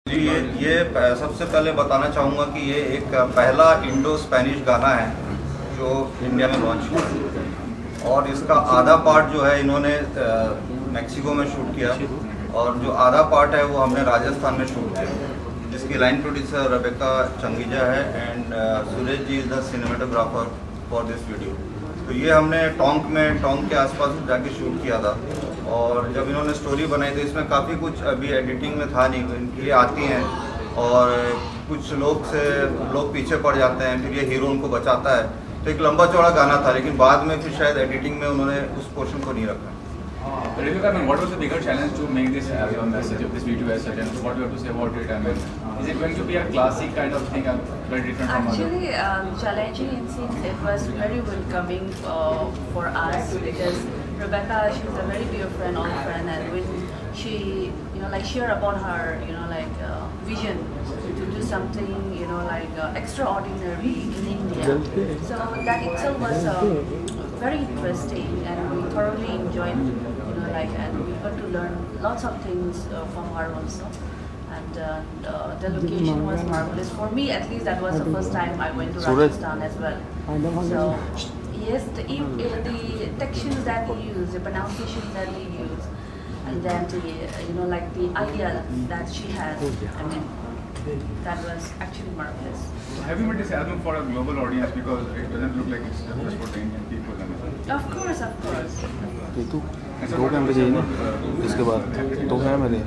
जी ये सबसे पहले बताना चाहूँगा कि ये एक पहला इंडो स्पेनिश गाना है जो इंडिया में लॉन्च हुआ और इसका आधा पार्ट जो है इन्होंने मैक्सिको में शूट किया और जो आधा पार्ट है वो हमने राजस्थान में शूट किया, जिसकी लाइन प्रोड्यूसर रेबेका चंगीजा है and Suresh ji is the cinematographer for this video. तो ये हमने टोंक के आसपास जाके शूट किया था और जब इन्होंने स्टोरी बनाई तो इसमें काफ़ी कुछ अभी एडिटिंग में था नहीं, ये आती हैं और कुछ लोग पीछे पड़ जाते हैं, फिर ये हीरो उनको बचाता है। तो एक लंबा चौड़ा गाना था, लेकिन बाद में फिर शायद एडिटिंग में उन्होंने उस पोर्शन को नहीं रखा। Rebeca, I mean, what was the bigger challenge to make this your message of this video as such, and what do you have to say about it? I mean, is it going to be a classic kind of thing, very different from Actually, challenging in since it was very welcoming for us because Rebeca, she's a very dear friend, old friend, and when she, share about her, vision to do something, extraordinary in India. So that itself was very interesting, and we thoroughly enjoyed, and we got to learn lots of things from her also. And the location was marvelous. For me, at least, that was the first time I went to Rajasthan as well. So yes, the textures that we use, the pronunciation that we use, and then the idea that she has, I mean, that was actually marvelous. Have you made this album for a global audience, because it doesn't look like it's just for the Indian people? Of course, of course. दो कैमरे चाहिए ना, इसके बाद दो हैं मेरे।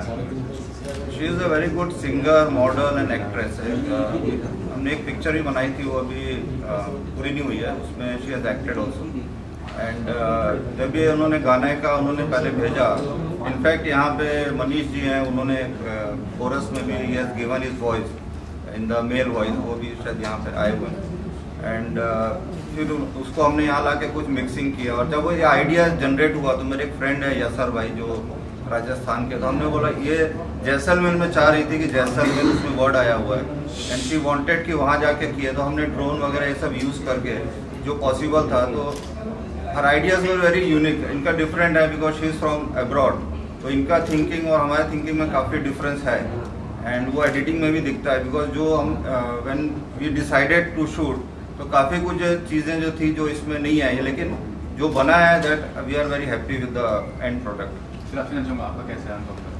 She is a very good singer, model and actress है। हमने एक पिक्चर भी बनाई थी, वो अभी पूरी नहीं हुई है, उसमें she has acted also. And जब ये उन्होंने गाने का पहले भेजा, इनफैक्ट यहाँ पे मनीष जी हैं, उन्होंने कोरस में भी he has given his voice in the male voice, वो भी शायद यहाँ पे आए हुए हैं। एंड फिर उसको हमने यहाँ ला के कुछ मिक्सिंग किया और जब वो ये आइडिया जनरेट हुआ तो मेरे एक फ्रेंड है यसर भाई जो राजस्थान के, तो हमने बोला ये जैसलमेर में चाह रही थी कि जैसलमेर उसमें वर्ड आया हुआ है एंड शी वांटेड कि वहाँ जाके किए, तो हमने ड्रोन वगैरह ये सब यूज़ करके जो पॉसिबल था। तो her ideas were very unique, इनका डिफरेंट है because she is from abroad, तो इनका थिंकिंग और हमारे थिंकिंग में काफ़ी डिफरेंस है एंड वो एडिटिंग में भी दिखता है। बिकॉज जो हम when we decided to shoot तो काफ़ी कुछ चीज़ें जो थी जो इसमें नहीं आई, लेकिन जो बना है that we are very happy with the end product. आपका कैसे